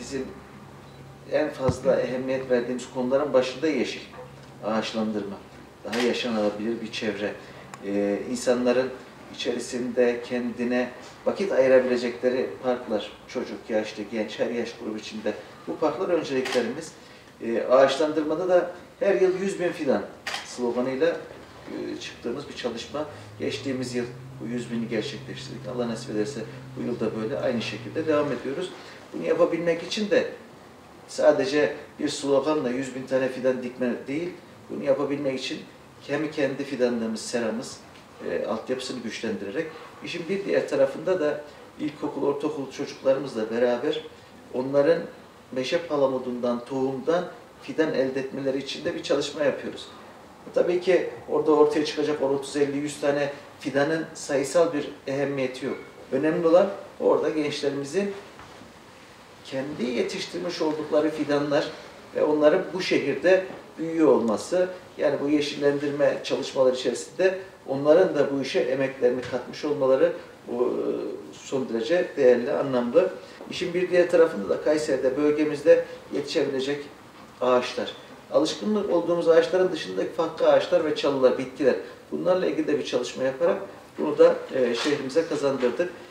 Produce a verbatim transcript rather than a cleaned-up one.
bizim en fazla ehemmiyet verdiğimiz konuların başında yeşil, ağaçlandırma, daha yaşanabilir bir çevre, ee, insanların içerisinde kendine vakit ayırabilecekleri parklar, çocuk, yaşlı, genç, her yaş grubu içinde bu parklar önceliklerimiz. Ee, ağaçlandırmada da her yıl yüz bin fidan sloganıyla e, çıktığımız bir çalışma. Geçtiğimiz yıl bu yüz bini gerçekleştirdik. Allah nasip ederse bu yılda böyle aynı şekilde devam ediyoruz. Bunu yapabilmek için de sadece bir sloganla yüz bin tane fidan dikme değil, bunu yapabilmek için hem kendi fidanlarımız, seramız, e, altyapısını güçlendirerek, işin bir diğer tarafında da ilkokul, ortaokul çocuklarımızla beraber onların meşe palamudundan, tohumdan fidan elde etmeleri için de bir çalışma yapıyoruz. Tabii ki orada ortaya çıkacak otuz elli yüz tane fidanın sayısal bir ehemmiyeti yok. Önemli olan orada gençlerimizin kendi yetiştirmiş oldukları fidanlar ve onların bu şehirde büyüyor olması, yani bu yeşillendirme çalışmaları içerisinde onların da bu işe emeklerini katmış olmaları bu son derece değerli, anlamlı. İşin bir diğer tarafında da Kayseri'de, bölgemizde yetişebilecek ağaçlar. Alışkın olduğumuz ağaçların dışındaki farklı ağaçlar ve çalılar, bitkiler. Bunlarla ilgili de bir çalışma yaparak bunu da şehrimize kazandırdık.